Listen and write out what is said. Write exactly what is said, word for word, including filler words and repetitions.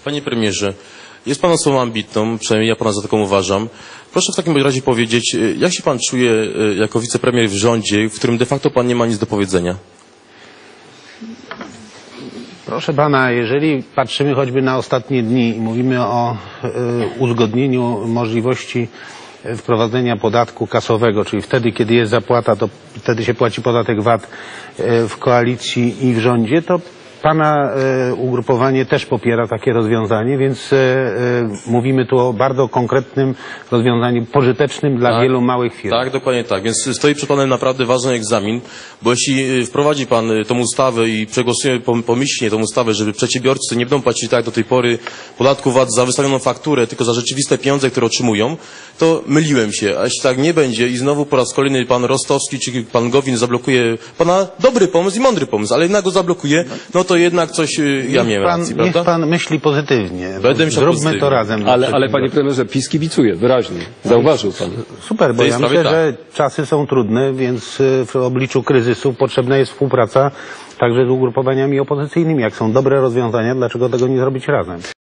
Panie premierze, jest pan osobą ambitną, przynajmniej ja pana za taką uważam. Proszę w takim razie powiedzieć, jak się pan czuje jako wicepremier w rządzie, w którym de facto pan nie ma nic do powiedzenia? Proszę pana, jeżeli patrzymy choćby na ostatnie dni i mówimy o y, uzgodnieniu możliwości wprowadzenia podatku kasowego, czyli wtedy, kiedy jest zapłata, to wtedy się płaci podatek V A T y, w koalicji i w rządzie, to pana y, ugrupowanie też popiera takie rozwiązanie, więc y, y, mówimy tu o bardzo konkretnym rozwiązaniu, pożytecznym dla tak, wielu małych firm. Tak, dokładnie tak. Więc stoi przed panem naprawdę ważny egzamin, bo jeśli wprowadzi pan tą ustawę i przegłosuje pomyślnie tą ustawę, żeby przedsiębiorcy nie będą płacić tak jak do tej pory podatku V A T za wystawioną fakturę, tylko za rzeczywiste pieniądze, które otrzymują, to myliłem się. A jeśli tak nie będzie i znowu po raz kolejny pan Rostowski czy pan Gowin zablokuje pana dobry pomysł i mądry pomysł, ale jednak go zablokuje, no to jednak coś ja miałem pan, racji, niech prawda? pan myśli pozytywnie. Będę myślał Zróbmy pozytywnie. to razem. Ale, ale panie premierze, PiS kibicuje wyraźnie. Zauważył pan. Super, bo To ja jest myślę, prawie że czasy są trudne, więc w obliczu kryzysu potrzebna jest współpraca także z ugrupowaniami opozycyjnymi. Jak są dobre rozwiązania, dlaczego tego nie zrobić razem?